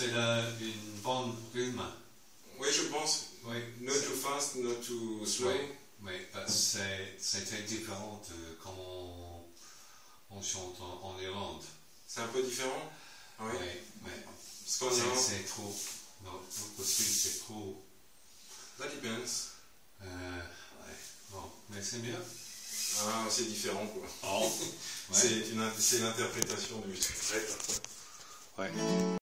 c'est une bonne rythme. Oui, je pense. Oui. Not too fast, not too slow. Oui, oui, c'était différent de comment on chante en Irlande. C'est un peu différent. Oui. Oui, mais Parce qu'en Irlande, c'est trop. Notre style, c'est trop. that depends. Ouais, bon, mais c'est bien. Ah, c'est différent quoi. Oh, ouais. C'est l'interprétation du interprète. Ouais.